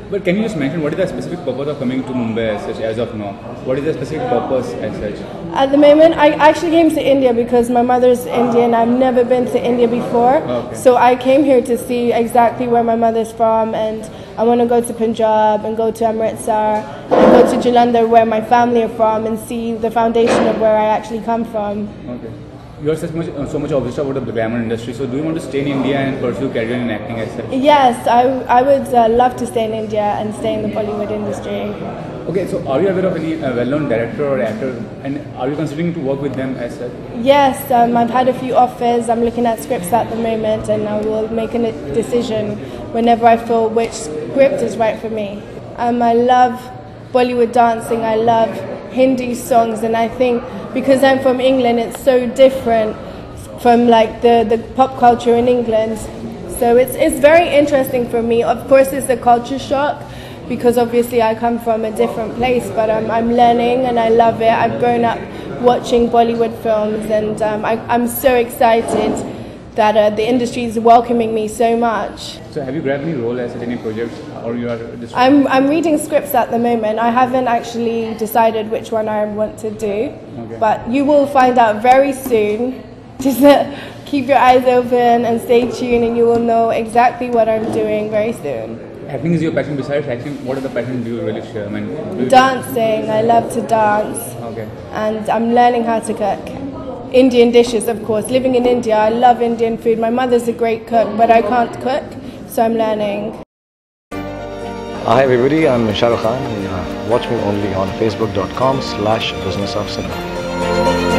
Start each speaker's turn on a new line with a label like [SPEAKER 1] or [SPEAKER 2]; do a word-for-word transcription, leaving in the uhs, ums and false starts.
[SPEAKER 1] But can you just mention what is the specific purpose of coming to Mumbai as such, as of now? What is the specific purpose as such?
[SPEAKER 2] At the moment, I actually came to India because my mother's Indian. I've never been to India before.
[SPEAKER 1] Okay.
[SPEAKER 2] So I came here to see exactly where my mother's from, and I want to go to Punjab and go to Amritsar and go to Jalandar where my family are from and see the foundation of where I actually come from.
[SPEAKER 1] Okay. You are so much, uh, so much obsessed about the glamour industry. So do you want to stay in India and pursue career in acting as such?
[SPEAKER 2] Yes, I, I would uh, love to stay in India and stay in the Bollywood industry.
[SPEAKER 1] Okay, so are you aware of any uh, well-known director or actor, and are you considering to work with them as such?
[SPEAKER 2] Yes, um, I've had a few offers. I'm looking at scripts at the moment, and I will make a decision whenever I feel which script is right for me. Um, I love Bollywood dancing. I love Hindi songs, and I think because I'm from England, it's so different from like the, the pop culture in England. So it's it's very interesting for me. Of course, it's a culture shock because obviously I come from a different place, but um, I'm learning and I love it. I've grown up watching Bollywood films, and um, I, I'm so excited that uh, the industry is welcoming me so much.
[SPEAKER 1] So have you grabbed any role as at any projects, or you are just...
[SPEAKER 2] I'm, I'm reading scripts at the moment. I haven't actually decided which one I want to do,
[SPEAKER 1] okay.
[SPEAKER 2] But you will find out very soon. Just uh, keep your eyes open and stay tuned, and you will know exactly what I'm doing very soon.
[SPEAKER 1] Acting is your passion. Besides acting, what other passion do you really share? I mean, do you...
[SPEAKER 2] Dancing. I love to dance.
[SPEAKER 1] Okay.
[SPEAKER 2] And I'm learning how to cook. Indian dishes, of course. Living in India, I love Indian food. My mother's a great cook, but I can't cook, so I'm learning.
[SPEAKER 3] Hi everybody, I'm Shah Rukh Khan. Uh, watch me only on facebook dot com slash business of cinema.